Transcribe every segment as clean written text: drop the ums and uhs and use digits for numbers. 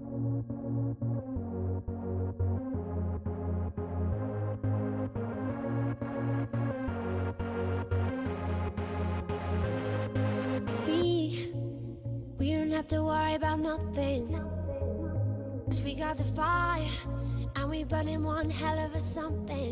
We don't have to worry about nothing, 'cause we got the fire, and we burning one hell of a something.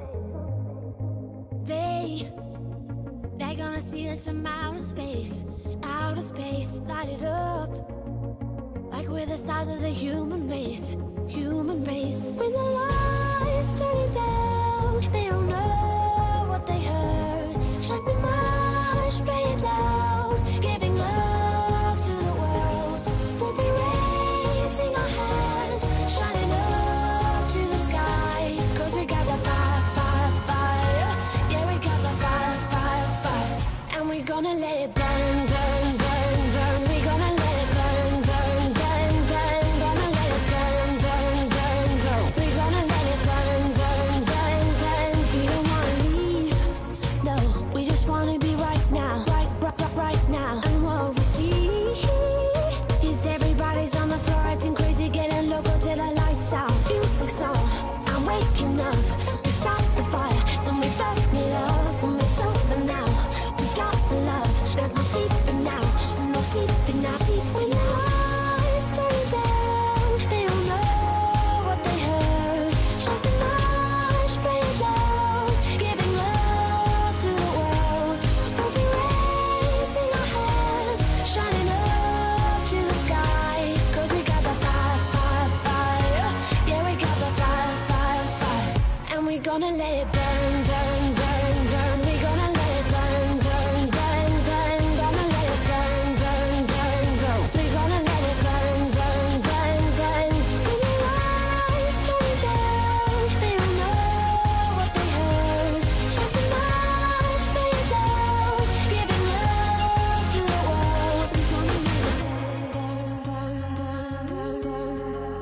They're gonna see us from outer space, light it up, like we're the stars of the human race. When the lights turning down, they don't know what they heard. Strike the march, play it loud, giving love to the world. We'll be raising our hands, shining up to the sky, 'cause we got the fire, fire, fire. Yeah, we got the fire, fire, fire. And we're gonna let it burn, burn, burn, burn. We're gonna let it burn, burn, burn, burn. Gonna let it burn, burn, burn, burn. We're gonna let it burn, burn, burn, burn. We don't wanna leave, no, we just wanna be right now, right now. And what we see is everybody's on the floor acting crazy, getting loco till the lights out. Music's on, I'm waking up. We start the fire, then we burn it up. When we're sober now, we got the love. There's no sleeping now, no sleeping now. When the lights turn down, they don't know what they heard. Strike the march, play it loud, giving love to the world. We'll be raising our hands, shining up to the sky, 'cause we got the fire, fire, fire. Yeah, we got the fire, fire, fire. And we're gonna let it burn, burn, burn, burn. We're gonna let it burn, burn, burn, burn. Gonna let it burn, burn, burn, burn. We're gonna let it burn, burn, burn, burn. When the lights turn down, they don't know what they heard. Strike the march, play it loud, giving love to the world. We're gonna let it burn, burn, burn, burn, burn, burn.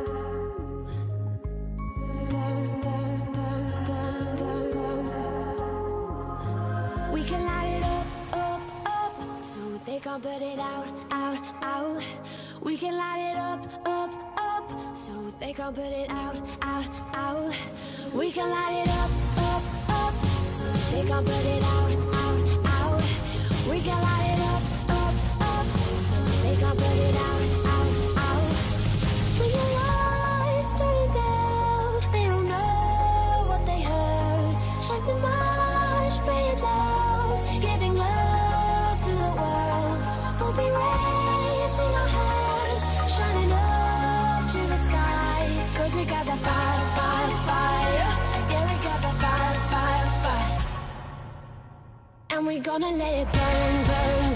Burn, burn, burn, burn, burn, burn. We can light it up, up, up, so they can't put it out, out, out. We can light it up, up, up, so they can't put it out, out, out. We can light it up, up, up, so they can't put it out, out, out. We can light it up, up, up, so they can't put it out, out, out. When the lights turn down, they don't know what they heard. Strike the march, play it loud, giving love to the world. We'll be raising our hands, shining up to the sky, 'cause we got the fire, fire, fire. Yeah, we got the fire, fire, fire. And we're gonna let it burn, burn,